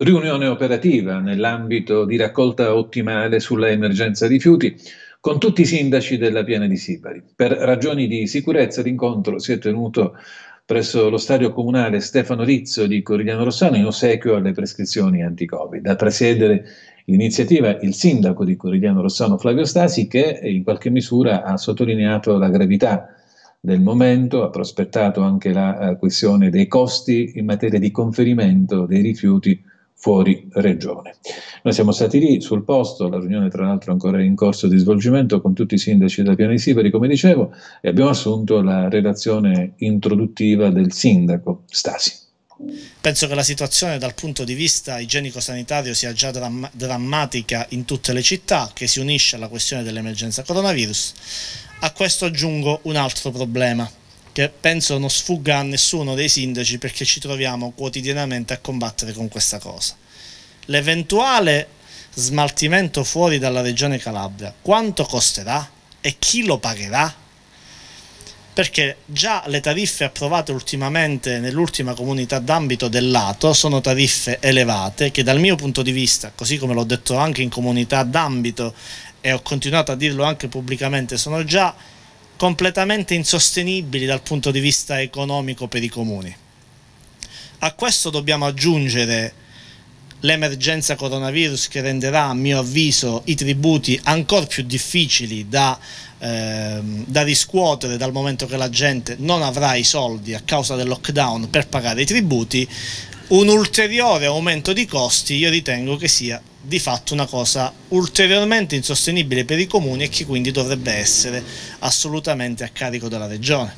Riunione operativa nell'ambito di raccolta ottimale sulla emergenza rifiuti con tutti i sindaci della Piana di Sibari. Per ragioni di sicurezza l'incontro si è tenuto presso lo stadio comunale Stefano Rizzo di Corigliano Rossano in ossequio alle prescrizioni anti-Covid. A presiedere l'iniziativa il sindaco di Corigliano Rossano Flavio Stasi, che in qualche misura ha sottolineato la gravità del momento, ha prospettato anche la questione dei costi in materia di conferimento dei rifiuti fuori regione. Noi siamo stati lì sul posto, la riunione tra l'altro ancora in corso di svolgimento con tutti i sindaci della Piana di Sibari, come dicevo, e abbiamo assunto la relazione introduttiva del sindaco Stasi. Penso che la situazione dal punto di vista igienico-sanitario sia già drammatica in tutte le città, che si unisce alla questione dell'emergenza coronavirus. A questo aggiungo un altro problema, che penso non sfugga a nessuno dei sindaci, perché ci troviamo quotidianamente a combattere con questa cosa. L'eventuale smaltimento fuori dalla regione Calabria, quanto costerà e chi lo pagherà? Perché già le tariffe approvate ultimamente nell'ultima comunità d'ambito del lato sono tariffe elevate che dal mio punto di vista, così come l'ho detto anche in comunità d'ambito e ho continuato a dirlo anche pubblicamente, sono già completamente insostenibili dal punto di vista economico per i comuni. A questo dobbiamo aggiungere l'emergenza coronavirus, che renderà, a mio avviso, i tributi ancora più difficili da riscuotere, dal momento che la gente non avrà i soldi a causa del lockdown per pagare i tributi. Un ulteriore aumento di costi io ritengo che sia di fatto una cosa ulteriormente insostenibile per i comuni e che quindi dovrebbe essere assolutamente a carico della regione.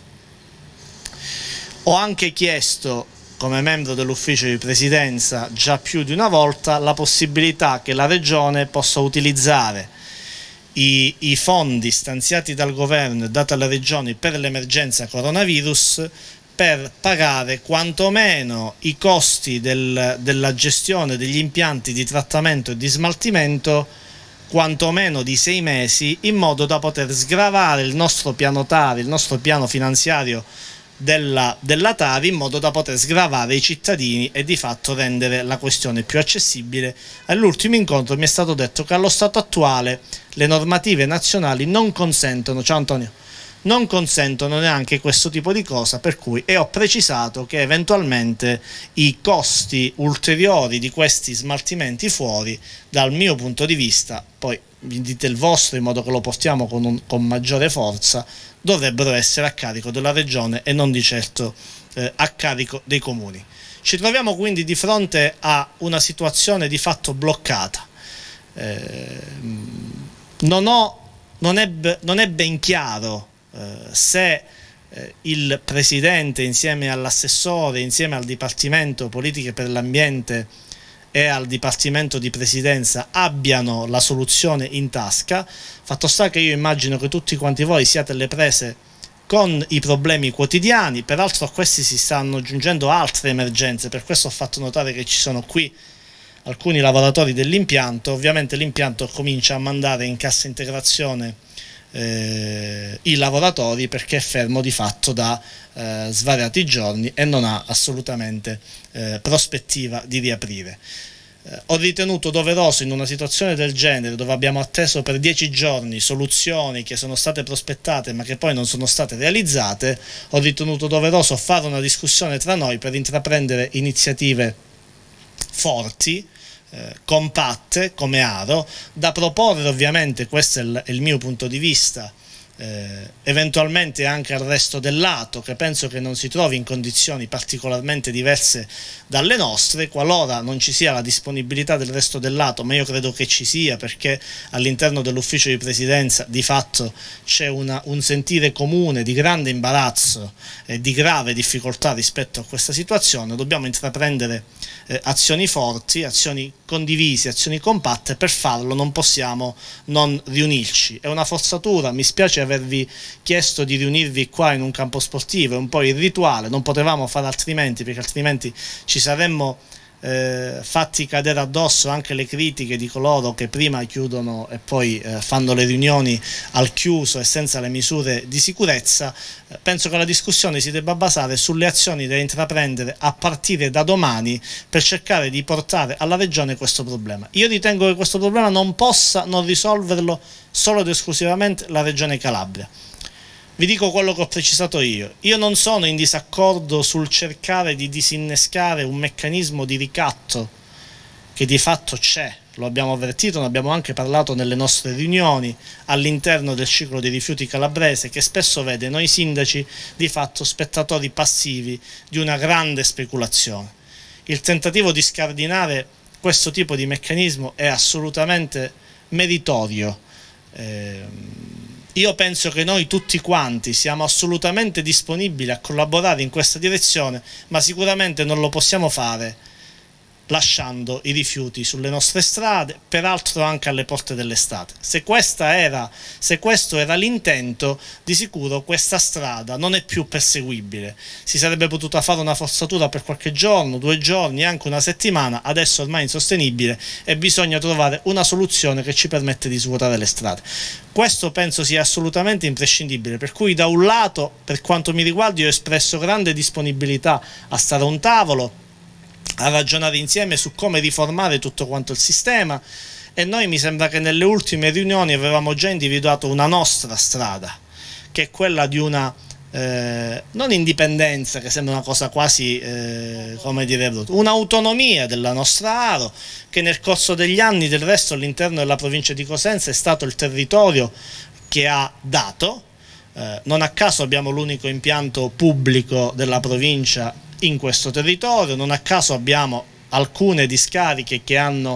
Ho anche chiesto, come membro dell'ufficio di presidenza, già più di una volta, la possibilità che la regione possa utilizzare i fondi stanziati dal governo e dati alle regioni per l'emergenza coronavirus per pagare quantomeno i costi della gestione degli impianti di trattamento e di smaltimento quantomeno di 6 mesi, in modo da poter sgravare il nostro piano TARI, il nostro piano finanziario della TARI, in modo da poter sgravare i cittadini e di fatto rendere la questione più accessibile. All'ultimo incontro mi è stato detto che allo stato attuale le normative nazionali non consentono, ciao Antonio, non consentono neanche questo tipo di cosa, per cui ho precisato che eventualmente i costi ulteriori di questi smaltimenti fuori, dal mio punto di vista, poi vi dite il vostro in modo che lo portiamo con maggiore forza, dovrebbero essere a carico della regione e non di certo a carico dei comuni. Ci troviamo quindi di fronte a una situazione di fatto bloccata. Non è ben chiaro se il Presidente, insieme all'assessore, insieme al Dipartimento Politiche per l'Ambiente e al Dipartimento di Presidenza, abbiano la soluzione in tasca. Fatto sta che io immagino che tutti quanti voi siate alle prese con i problemi quotidiani, peraltro a questi si stanno aggiungendo altre emergenze, per questo ho fatto notare che ci sono qui alcuni lavoratori dell'impianto. Ovviamente l'impianto comincia a mandare in cassa integrazione i lavoratori, perché è fermo di fatto da svariati giorni e non ha assolutamente prospettiva di riaprire. Ho ritenuto doveroso, in una situazione del genere, dove abbiamo atteso per 10 giorni soluzioni che sono state prospettate ma che poi non sono state realizzate, ho ritenuto doveroso fare una discussione tra noi per intraprendere iniziative forti, compatte come Aro, da proporre. Ovviamente questo è il mio punto di vista, eventualmente anche al resto del lato, che penso che non si trovi in condizioni particolarmente diverse dalle nostre, qualora non ci sia la disponibilità del resto del lato, ma io credo che ci sia, perché all'interno dell'ufficio di presidenza di fatto c'è un sentire comune di grande imbarazzo e di grave difficoltà rispetto a questa situazione. Dobbiamo intraprendere azioni forti, azioni condivise, azioni compatte. Per farlo non possiamo non riunirci. È una forzatura, mi spiace avervi chiesto di riunirvi qua in un campo sportivo, è un po' irrituale, non potevamo fare altrimenti, perché altrimenti ci saremmo fatti cadere addosso anche le critiche di coloro che prima chiudono e poi fanno le riunioni al chiuso e senza le misure di sicurezza, penso che la discussione si debba basare sulle azioni da intraprendere a partire da domani per cercare di portare alla Regione questo problema. Io ritengo che questo problema non possa non risolverlo solo ed esclusivamente la Regione Calabria. Vi dico quello che ho precisato io non sono in disaccordo sul cercare di disinnescare un meccanismo di ricatto che di fatto c'è, lo abbiamo avvertito, ne abbiamo anche parlato nelle nostre riunioni all'interno del ciclo dei rifiuti calabrese, che spesso vede noi sindaci di fatto spettatori passivi di una grande speculazione. Il tentativo di scardinare questo tipo di meccanismo è assolutamente meritorio. Io penso che noi tutti quanti siamo assolutamente disponibili a collaborare in questa direzione, ma sicuramente non lo possiamo fare lasciando i rifiuti sulle nostre strade, peraltro anche alle porte dell'estate. Se questo era l'intento, di sicuro questa strada non è più perseguibile. Si sarebbe potuta fare una forzatura per qualche giorno, 2 giorni, anche una settimana, adesso ormai è insostenibile e bisogna trovare una soluzione che ci permette di svuotare le strade. Questo penso sia assolutamente imprescindibile, per cui da un lato, per quanto mi riguarda, io ho espresso grande disponibilità a stare a un tavolo, a ragionare insieme su come riformare tutto quanto il sistema, e noi mi sembra che nelle ultime riunioni avevamo già individuato una nostra strada, che è quella di una non indipendenza, che sembra una cosa quasi come dire, un'autonomia della nostra Aro, che nel corso degli anni del resto all'interno della provincia di Cosenza è stato il territorio che ha dato. Non a caso abbiamo l'unico impianto pubblico della provincia in questo territorio, non a caso abbiamo alcune discariche che hanno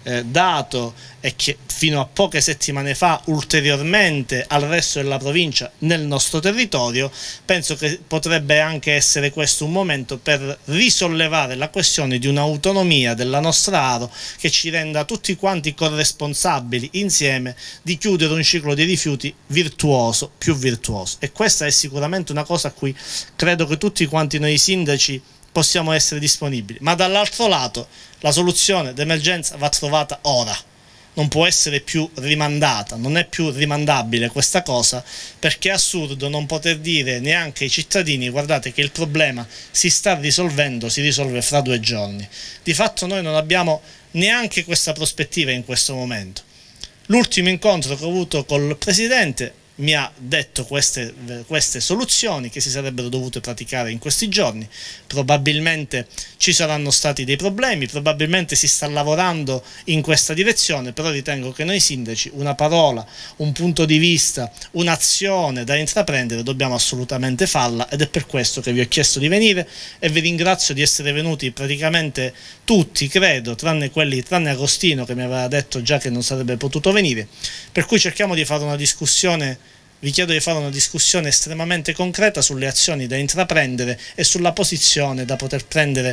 dato e che fino a poche settimane fa ulteriormente al resto della provincia nel nostro territorio. Penso che potrebbe anche essere questo un momento per risollevare la questione di un'autonomia della nostra Aro che ci renda tutti quanti corresponsabili insieme di chiudere un ciclo di rifiuti virtuoso, più virtuoso, e questa è sicuramente una cosa a cui credo che tutti quanti noi sindaci possiamo essere disponibili. Ma dall'altro lato la soluzione d'emergenza va trovata ora, non può essere più rimandata, non è più rimandabile questa cosa, perché è assurdo non poter dire neanche ai cittadini: guardate che il problema si sta risolvendo, si risolve fra 2 giorni. Di fatto noi non abbiamo neanche questa prospettiva in questo momento. L'ultimo incontro che ho avuto col Presidente mi ha detto queste soluzioni che si sarebbero dovute praticare in questi giorni. Probabilmente ci saranno stati dei problemi, probabilmente si sta lavorando in questa direzione, però ritengo che noi sindaci una parola, un punto di vista, un'azione da intraprendere dobbiamo assolutamente farla, ed è per questo che vi ho chiesto di venire e vi ringrazio di essere venuti praticamente tutti, credo, tranne Agostino che mi aveva detto già che non sarebbe potuto venire, per cui cerchiamo di fare una discussione. Vi chiedo di fare una discussione estremamente concreta sulle azioni da intraprendere e sulla posizione da poter prendere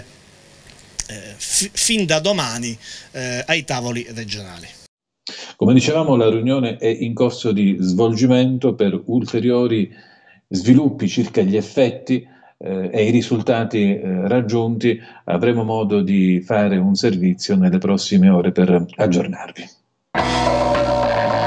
fin da domani ai tavoli regionali. Come dicevamo, la riunione è in corso di svolgimento. Per ulteriori sviluppi circa gli effetti e i risultati raggiunti avremo modo di fare un servizio nelle prossime ore per aggiornarvi.